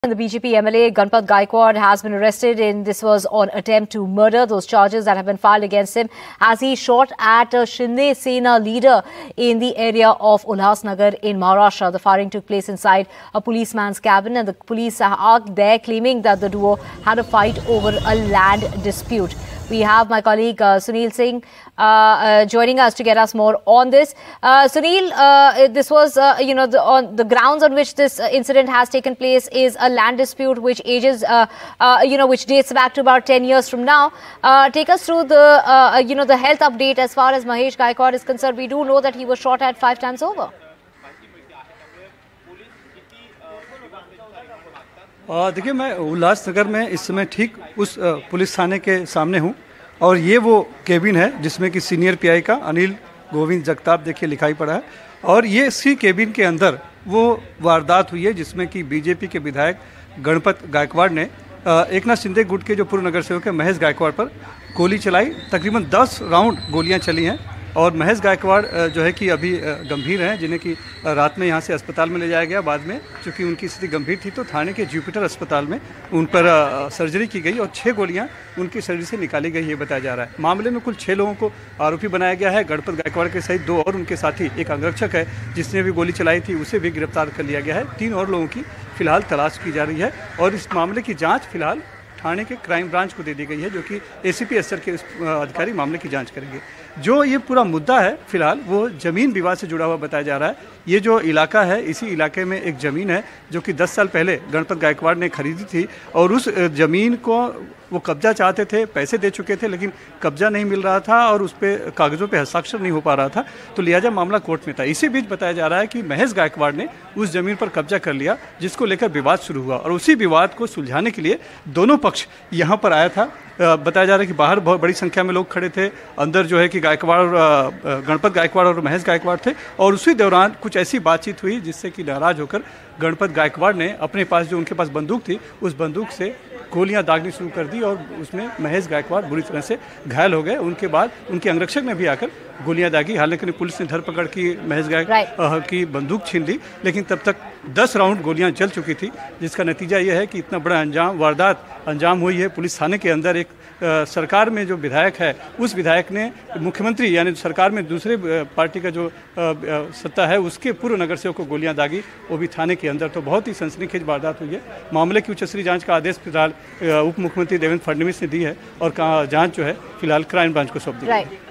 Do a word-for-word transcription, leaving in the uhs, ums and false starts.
The B J P M L A Ganpat Gaikwad has been arrested in this was on attempt to murder. Those charges that have been filed against him as he shot at a Shinde Sena leader in the area of Ulhasnagar in Maharashtra. The firing took place inside a policeman's cabin, and the police are there claiming that the duo had a fight over a land dispute. We have my colleague uh, Sunil Singh uh, uh, joining us to get us more on this. Uh, Sunil, uh, this was, uh, you know, the, on the grounds on which this uh, incident has taken place is a land dispute which ages, uh, uh, you know, which dates back to about ten years from now. Uh, take us through the, uh, you know, the health update as far as Mahesh Gaikwad is concerned. We do know that he was shot at five times over. देखिए, मैं उल्लासनगर में इस समय ठीक उस police थाने के सामने हूं और ये वो केबिन है जिसमें कि सीनियर पीआई का अनिल गोविंद जगताप देखिए लिखाई पड़ा है। और ये इसी केबिन के अंदर वो वारदात हुई है जिसमें कि बीजेपी के विधायक गणपत गायकवाड़ ने एकनाथ शिंदे गुट के जो पूर्व नगर सेवक है महेश गायकवाड़ पर गोली चलाई। तकरीबन दस राउंड गोलियां चली हैं और महेश गायकवाड़ जो है कि अभी गंभीर हैं, जिन्हें कि रात में यहाँ से अस्पताल में ले जाया गया। बाद में चूँकि उनकी स्थिति गंभीर थी तो थाने के जुपिटर अस्पताल में उन पर सर्जरी की गई और छः गोलियाँ उनके शरीर से निकाली गई, ये बताया जा रहा है। मामले में कुल छः लोगों को आरोपी बनाया गया है। गणपत गायकवाड़ के सहित दो और उनके साथी, एक अंगरक्षक है जिसने भी गोली चलाई थी, उसे भी गिरफ्तार कर लिया गया है। तीन और लोगों की फिलहाल तलाश की जा रही है और इस मामले की जाँच फिलहाल थाने के क्राइम ब्रांच को दे दी गई है, जो कि एसीपी स्तर के अधिकारी मामले की जांच करेंगे। जो ये पूरा मुद्दा है फिलहाल वो ज़मीन विवाद से जुड़ा हुआ बताया जा रहा है। ये जो इलाका है, इसी इलाके में एक ज़मीन है जो कि दस साल पहले गणपत गायकवाड़ ने खरीदी थी और उस ज़मीन को वो कब्जा चाहते थे, पैसे दे चुके थे लेकिन कब्जा नहीं मिल रहा था और उस पर कागज़ों पे हस्ताक्षर नहीं हो पा रहा था, तो लिहाजा मामला कोर्ट में था। इसी बीच बताया जा रहा है कि महेश गायकवाड़ ने उस ज़मीन पर कब्जा कर लिया, जिसको लेकर विवाद शुरू हुआ और उसी विवाद को सुलझाने के लिए दोनों पक्ष यहाँ पर आया था। बताया जा रहा है कि बाहर बहुत बड़ी संख्या में लोग खड़े थे, अंदर जो है कि गायकवाड़ गणपत गायकवाड़ और महेश गायकवाड़ थे और उसी दौरान कुछ ऐसी बातचीत हुई जिससे कि नाराज होकर गणपत गायकवाड़ ने अपने पास जो उनके पास बंदूक थी उस बंदूक से गोलियां दागनी शुरू कर दी और उसमें महेश गायकवाड़ बुरी तरह से घायल हो गए। उनके बाद उनके अंगरक्षक ने भी आकर गोलियां दागी। हालांकि पुलिस ने धरपकड़ की महेश गायकवाड़ की बंदूक छीन ली, लेकिन तब तक दस राउंड गोलियां चल चुकी थी, जिसका नतीजा यह है कि इतना बड़ा अंजाम वारदात अंजाम हुई है। पुलिस थाने के अंदर एक आ, सरकार में जो विधायक है उस विधायक ने मुख्यमंत्री यानी सरकार में दूसरे पार्टी का जो आ, आ, सत्ता है उसके पूर्व नगर सेवक को गोलियां दागी, वो भी थाने के अंदर। तो बहुत ही सनसनीखेज वारदात हुई है। मामले की उच्चस्तरीय जांच का आदेश फिलहाल उप मुख्यमंत्री देवेंद्र फडणवीस ने दी है और जांच जो है फिलहाल क्राइम ब्रांच को सौंप दी है।